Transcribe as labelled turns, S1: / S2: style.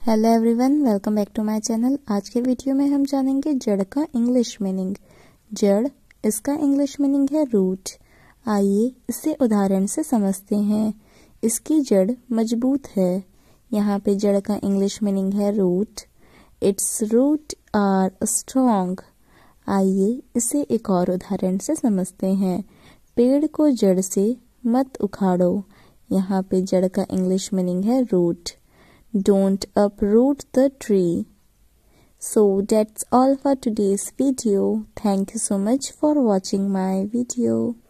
S1: Hello everyone, welcome back to my channel. आज के video में हम जानेंगे जड़ का इंग्लिश मीनिंग। जड़, इसका इंग्लिश मीनिंग है रूट। आइए इसे उदाहरण से समझते हैं। इसकी जड़ मजबूत है। यहाँ पे जड़ का इंग्लिश मीनिंग है root. Its root are strong. आइए इसे एक और उदाहरण से समझते हैं। पेड़ को जड़ से मत उखाड़ो। यहाँ पे जड़ का इंग्लिश मीनिंग है root. Don't uproot the tree. So that's all for today's video. Thank you so much for watching my video.